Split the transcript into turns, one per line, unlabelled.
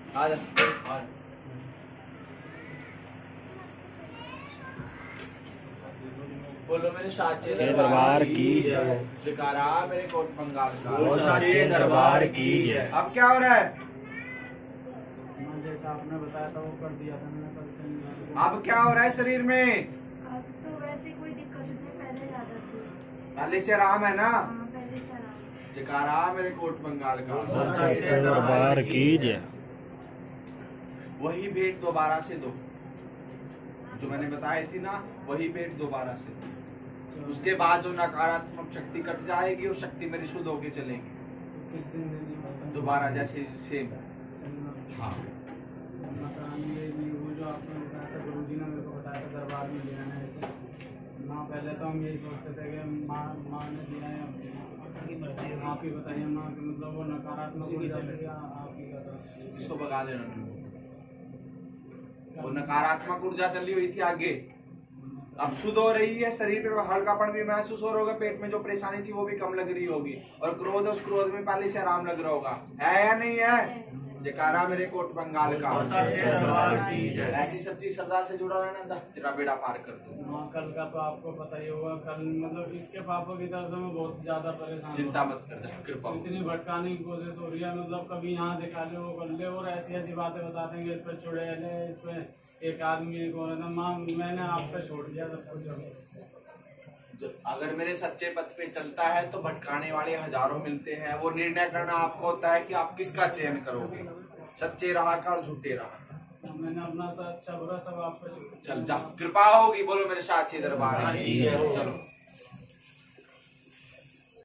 आ जा। बोलो मेरे साचे
दरबार की
जयकारा मेरे कोट बंगाल का।
साचे दरबार की।
अब क्या हो रहा है?
जैसा आपने बताया था वो कर दिया था मैंने कल से।
अब क्या हो रहा है शरीर में?
अब तो वैसे कोई दिक्कत नहीं, पहले ज्यादा थी।
पहले से आराम है ना?
हाँ, पहले से आराम।
जयकारा मेरे कोट बंगाल का।
साचे दरबार की जय।
वही भेंट दोबारा से दो जो मैंने बताई थी ना, वही भेंट दोबारा से दो। उसके बाद जो नकारात्मक शक्ति कट जाएगी और शक्ति मेरी शुद्ध होके चलेगी।
किस दिन देनी होता है?
दोबारा जैसे सेम। हाँ
वो जो आपने बताया था, गुरुजी ने मेरे को बताया था दरबार में लेना है ऐसे। माँ पहले तो हम यही सोचते थे कि माँ ने दिया है, आप ही बताइए माँ कि मतलब वो नकारात्मक ही चलेगा, आप ही का।
इसको भगा देना। वो नकारात्मक ऊर्जा चली हुई थी आगे, अब शुद्ध हो रही है। शरीर पे हल्कापन भी महसूस हो रहा होगा, पेट में जो परेशानी थी वो भी कम लग रही होगी, और क्रोध उस क्रोध में पहले से आराम लग रहा होगा। है या नहीं है? जयकारा मेरे कोट बंगाल का। ऐसी सच्ची श्रद्धा से जुड़ा रहना, तेरा बेड़ा पार कर दो।
माँ कल का तो आपको पता ही होगा, कल मतलब इसके पापा की तरफ से मैं बहुत ज्यादा परेशान।
चिंता मत कर, जा कृपा।
इतनी भटकाने की कोशिश हो रही है, मतलब कभी यहाँ दिखा ले वो कर ले, और ऐसी ऐसी बातें बता देंगे, इस पे चुड़ैल है, इस पे एक आदमी एक औरत है। माँ मैंने आप पे छोड़ दिया सब कुछ।
अगर मेरे सच्चे पथ पे चलता है तो भटकाने वाले हजारों मिलते हैं। वो निर्णय करना आपको होता है कि आप किसका चयन करोगे, सच्चे राह का और झूठे राह का।
मैंने अपना अच्छा बुरा सब आप पे
चल जा, कृपा होगी। बोलो मेरे साचे दरबार की। चलो।